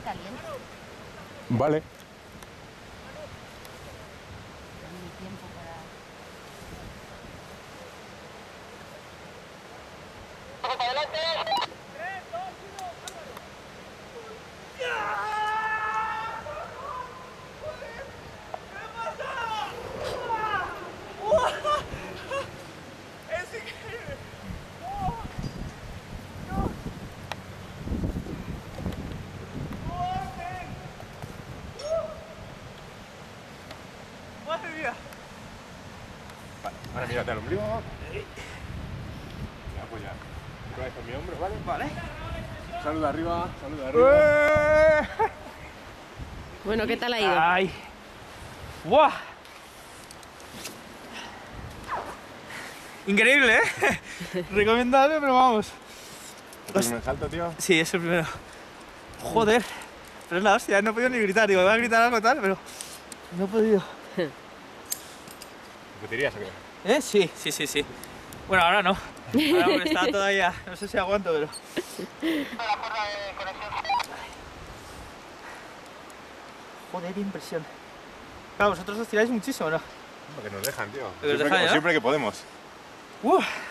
caliente. Vale. Mi tiempo para... ¡Madre mía! Vale, mírate al ombligo. Ya, pues ya. Otra vez con mi hombro, ¿vale? Vale. Saluda arriba, saluda arriba. Bueno, ¿qué tal ha ido? ¡Ay! ¡Buah! Increíble, ¿eh? Recomendable, pero vamos. ¿Tu primer salto, tío? Sí, es el primero. Joder. Pero es la hostia, no he podido ni gritar. Digo, iba a gritar algo tal, pero no he podido. ¿Repetirías o qué? Sí. Bueno, ahora no. Ahora porque está todavía... No sé si aguanto, pero... Joder, qué impresión. Claro, vosotros os tiráis muchísimo, ¿no? Que nos dejan, tío. Que nos dejan, ¿no? Siempre que podemos. ¡Uf!